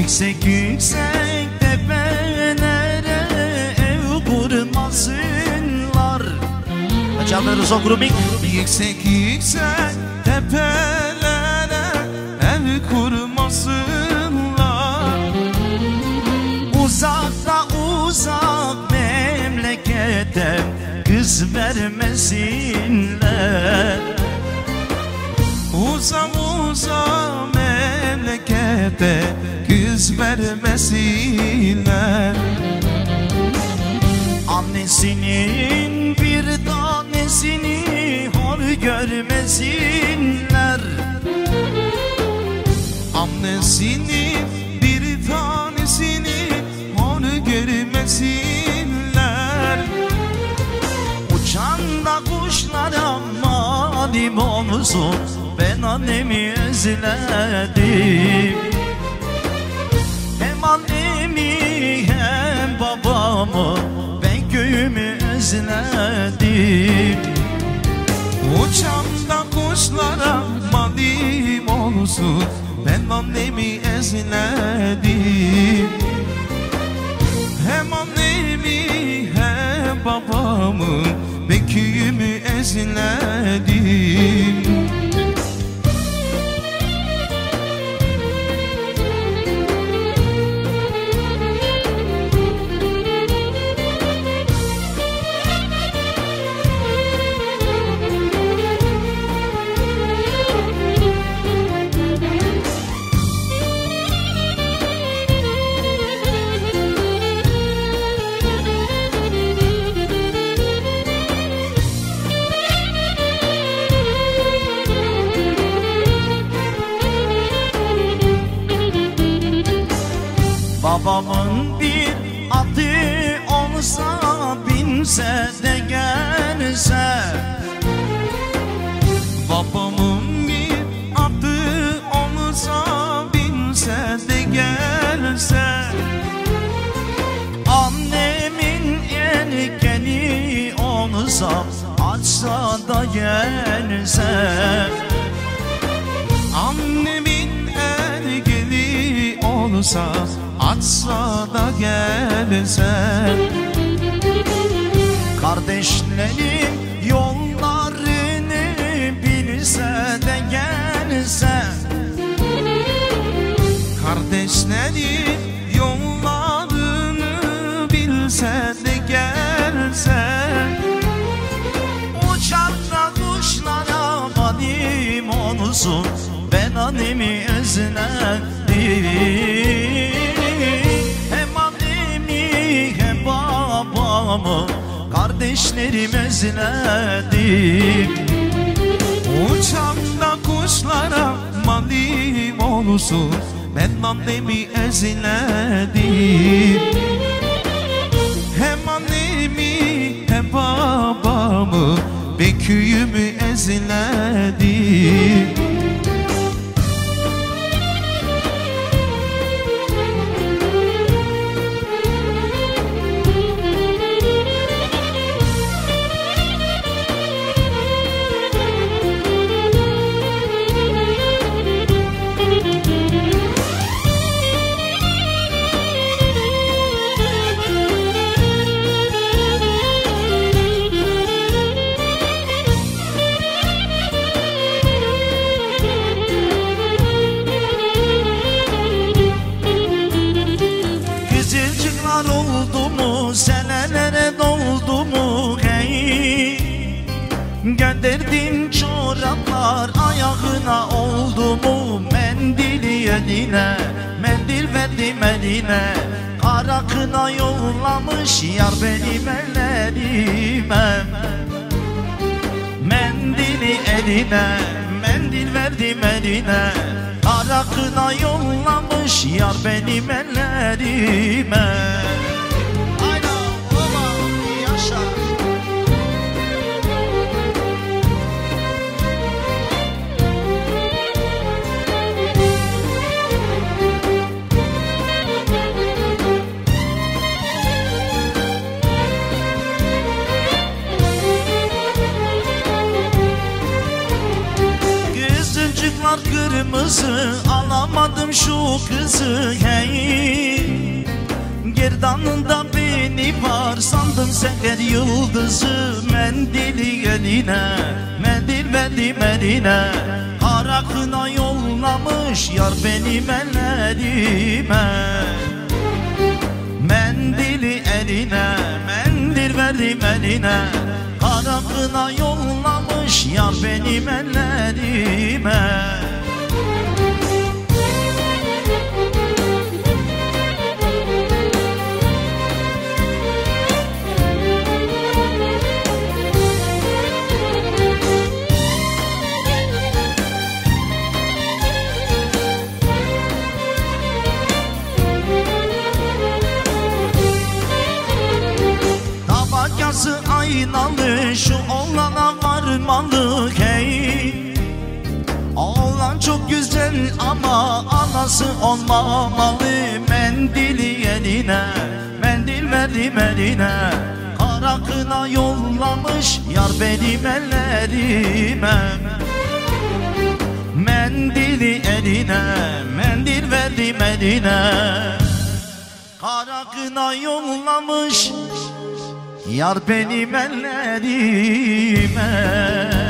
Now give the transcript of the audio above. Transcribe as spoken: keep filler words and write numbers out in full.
Yüksek yüksek tepelere ev kurmasınlar. Çalıyoruz o grubu. Yüksek yüksek tepelere ev kurmasınlar. Uzakta uzak memlekete kız vermesinler. Uzak uzak memlekete kız vermesinler. Annesinin bir tanesini hor görmesinler. Annesinin bir tanesini hor görmesinler. Uçan da kuşlara malim olsun, ben annemi özledim. Hem annemi hem babamı, ben köyümü özledim. Uçan da kuşlara malim olsun, ben annemi özledim. Hem annemi hem babamı, ben köyümü özledim. Babamın bir atı olsa, binse de gelse. Babamın bir atı olsa, binse de gelse. Annemin erkeni olsa, açsa da gelse. Annemin ergeli olsa, açsa da gelse. Kardeşlerim yollarını bilse de gelse. Kardeşlerim yollarını bilse de gelse. Uçakla kuşlara malim olsun, ben annemi özledim. Hem annemi hem babamı, kardeşlerim özledim. Uçakta kuşlara malim olsun, ben annemi özledim. Hem annemi hem babamı, ben köyümü özledim. Oldu mu, senelere doldu mu hey? Gönderdin çoraplar ayağına oldu mu? Mendili eline, mendil verdim eline. Kara kına yollamış yar benim ellerime. Mendili eline, mendil verdim eline. Kara kına yollamış yar benim ellerime. Aynen baba yaşa. Kızılcıklar kırmızı yıldızı, alamadım şu kızı hey. Gerdanında beni var sandım seher yıldızı. Mendili eline, mendil verdim eline, kara kına yollamış yar benim ellerime. Mendili eline, mendil verdim eline, kara kına yollamış yar benim ellerime. Tabakası aynalı, şu oğlana varmalı hey. Oğlan çok güzel ama anası olmamalı. Mendili eline, mendil verdim eline, kara kına yollamış yar benim ellerime. Mendili eline, mendil verdim eline, kara kına yollamış yar benim ellerime.